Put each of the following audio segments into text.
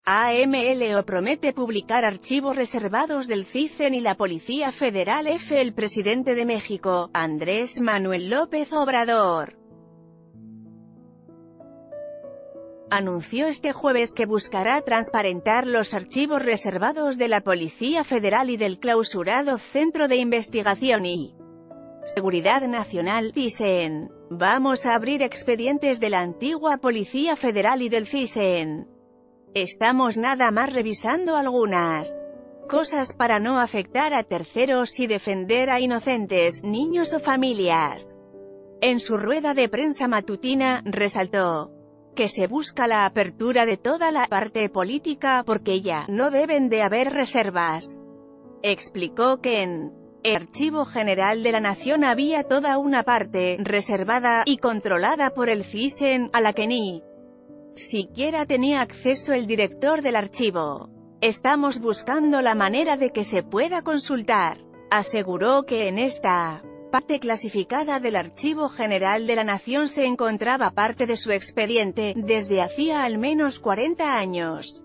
AMLO promete publicar archivos reservados del CISEN y la Policía Federal. El presidente de México, Andrés Manuel López Obrador, anunció este jueves que buscará transparentar los archivos reservados de la Policía Federal y del clausurado Centro de Investigación y Seguridad Nacional, CISEN. Vamos a abrir expedientes de la antigua Policía Federal y del CISEN. Estamos nada más revisando algunas cosas para no afectar a terceros y defender a inocentes, niños o familias. En su rueda de prensa matutina, resaltó que se busca la apertura de toda la parte política porque ya no deben de haber reservas. Explicó que en el Archivo General de la Nación había toda una parte reservada y controlada por el CISEN, a la que ni siquiera tenía acceso el director del archivo. Estamos buscando la manera de que se pueda consultar. Aseguró que en esta parte clasificada del Archivo General de la Nación se encontraba parte de su expediente, desde hacía al menos 40 años.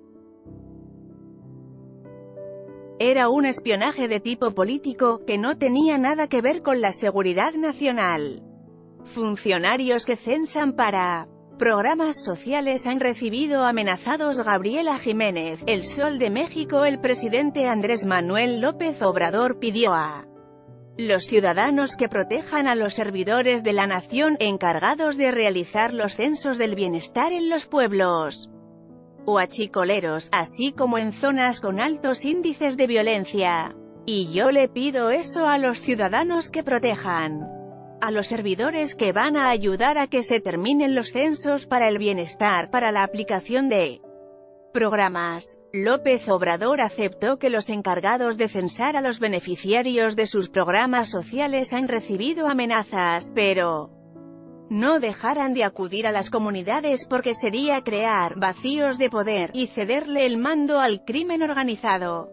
Era un espionaje de tipo político, que no tenía nada que ver con la seguridad nacional. Funcionarios que censan para programas sociales han recibido amenazados. Gabriela Jiménez, El Sol de México. El presidente Andrés Manuel López Obrador pidió a los ciudadanos que protejan a los servidores de la nación, encargados de realizar los censos del bienestar en los pueblos huachicoleros, así como en zonas con altos índices de violencia. Y yo le pido eso a los ciudadanos, que protejan a los servidores que van a ayudar a que se terminen los censos para el bienestar, para la aplicación de programas. López Obrador aceptó que los encargados de censar a los beneficiarios de sus programas sociales han recibido amenazas, pero no dejarán de acudir a las comunidades porque sería crear vacíos de poder y cederle el mando al crimen organizado.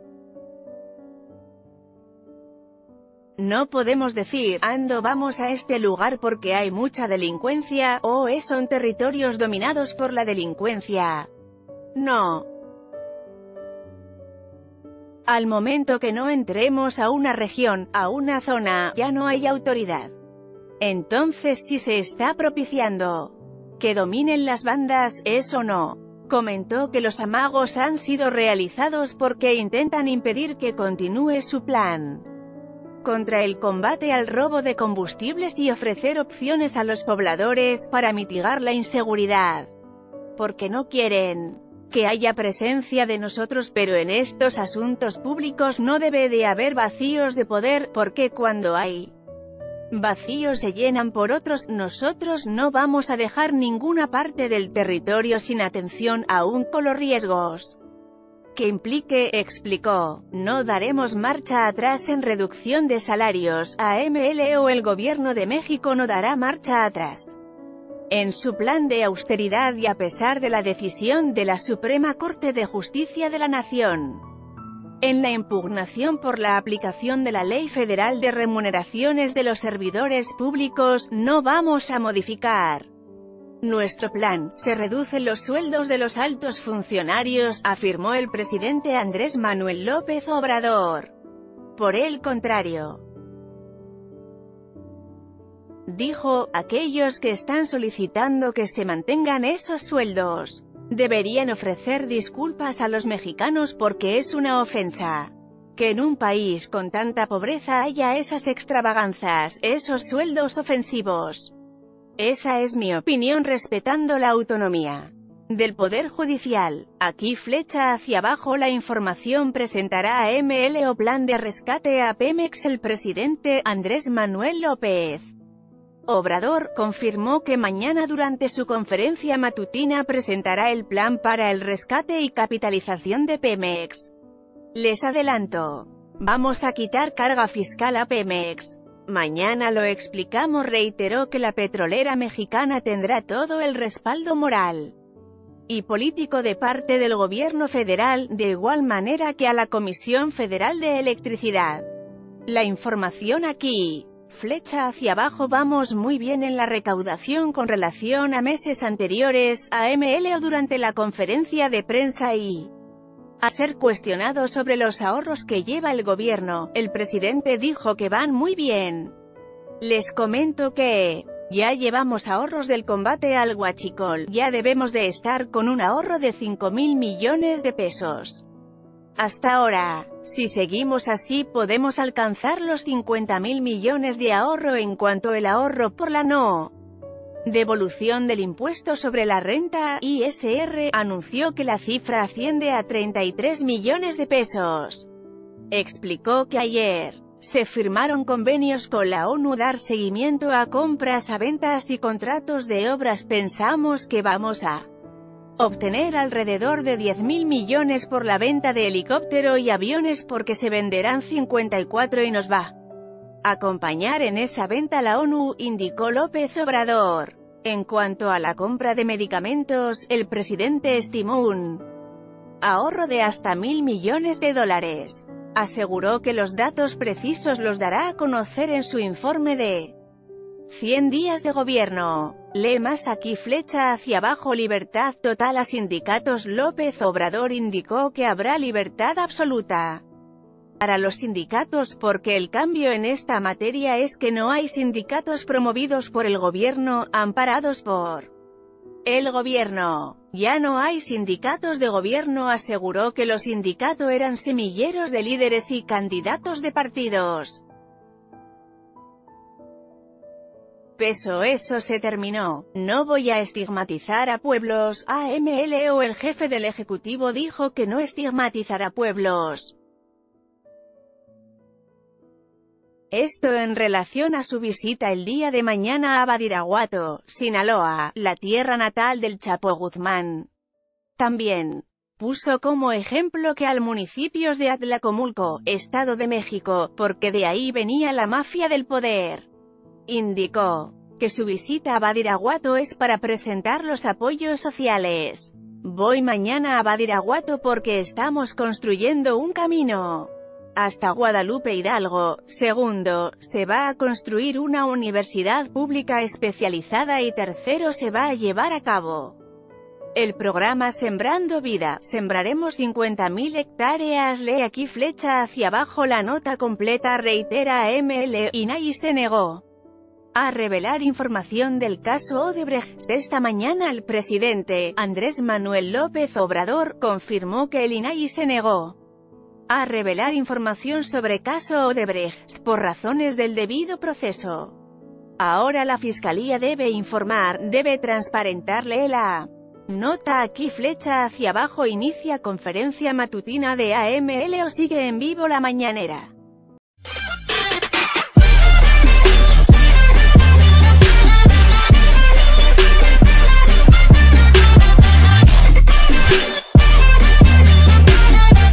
No podemos decir, vamos a este lugar porque hay mucha delincuencia, o son territorios dominados por la delincuencia. No. Al momento que no entremos a una región, a una zona, ya no hay autoridad. Entonces sí se está propiciando que dominen las bandas, eso no. Comentó que los amagos han sido realizados porque intentan impedir que continúe su plan contra el combate al robo de combustibles y ofrecer opciones a los pobladores para mitigar la inseguridad. Porque no quieren que haya presencia de nosotros, pero en estos asuntos públicos no debe de haber vacíos de poder, porque cuando hay vacíos se llenan por otros. Nosotros no vamos a dejar ninguna parte del territorio sin atención, aún con los riesgos que implique, explicó. No daremos marcha atrás en reducción de salarios. AMLO. El gobierno de México no dará marcha atrás en su plan de austeridad y a pesar de la decisión de la Suprema Corte de Justicia de la Nación en la impugnación por la aplicación de la Ley Federal de Remuneraciones de los Servidores Públicos, no vamos a modificar nuestro plan. Se reducen los sueldos de los altos funcionarios, afirmó el presidente Andrés Manuel López Obrador. Por el contrario, dijo, aquellos que están solicitando que se mantengan esos sueldos deberían ofrecer disculpas a los mexicanos porque es una ofensa que en un país con tanta pobreza haya esas extravaganzas, esos sueldos ofensivos. Esa es mi opinión respetando la autonomía del Poder Judicial. Aquí flecha hacia abajo. La información presentará a AMLO plan de rescate a Pemex. El presidente Andrés Manuel López Obrador confirmó que mañana durante su conferencia matutina presentará el plan para el rescate y capitalización de Pemex. Les adelanto, vamos a quitar carga fiscal a Pemex. Mañana lo explicamos. Reiteró que la petrolera mexicana tendrá todo el respaldo moral y político de parte del gobierno federal, de igual manera que a la Comisión Federal de Electricidad. La información aquí. flecha hacia abajo. Vamos muy bien en la recaudación con relación a meses anteriores, AMLO durante la conferencia de prensa y a ser cuestionado sobre los ahorros que lleva el gobierno, el presidente dijo que van muy bien. Les comento que ya llevamos ahorros del combate al huachicol, ya debemos de estar con un ahorro de 5.000 millones de pesos. Hasta ahora, si seguimos así podemos alcanzar los 50.000 millones de ahorro. En cuanto al ahorro por la no devolución del impuesto sobre la renta, ISR, anunció que la cifra asciende a 33 millones de pesos. Explicó que ayer se firmaron convenios con la ONU dar seguimiento a compras, a ventas y contratos de obras. Pensamos que vamos a obtener alrededor de 10.000 millones por la venta de helicóptero y aviones porque se venderán 54 y nos va a acompañar en esa venta la ONU, indicó López Obrador. En cuanto a la compra de medicamentos, el presidente estimó un ahorro de hasta 1.000 millones de dólares. Aseguró que los datos precisos los dará a conocer en su informe de 100 días de gobierno. Lee más aquí. Flecha hacia abajo. Libertad total a sindicatos. López Obrador indicó que habrá libertad absoluta para los sindicatos porque el cambio en esta materia es que no hay sindicatos promovidos por el gobierno, amparados por el gobierno. Ya no hay sindicatos de gobierno. Aseguró que los sindicatos eran semilleros de líderes y candidatos de partidos. Eso se terminó. No voy a estigmatizar a pueblos. AMLO. El jefe del Ejecutivo dijo que no estigmatizará pueblos. Esto en relación a su visita el día de mañana a Badiraguato, Sinaloa, la tierra natal del Chapo Guzmán. También puso como ejemplo que al municipios de Atlacomulco, Estado de México, porque de ahí venía la mafia del poder. Indicó que su visita a Badiraguato es para presentar los apoyos sociales. Voy mañana a Badiraguato porque estamos construyendo un camino hasta Guadalupe Hidalgo. Segundo, se va a construir una universidad pública especializada y tercero, se va a llevar a cabo el programa Sembrando Vida. Sembraremos 50.000 hectáreas. Lee aquí. Flecha hacia abajo. La nota completa. Reitera AMLO. INAI se negó a revelar información del caso Odebrecht. Esta mañana el presidente, Andrés Manuel López Obrador, confirmó que el INAI se negó a revelar información sobre caso Odebrecht, por razones del debido proceso. Ahora la Fiscalía debe informar, debe transparentarle la nota aquí. Flecha hacia abajo. Inicia conferencia matutina de AMLO. Sigue en vivo la mañanera.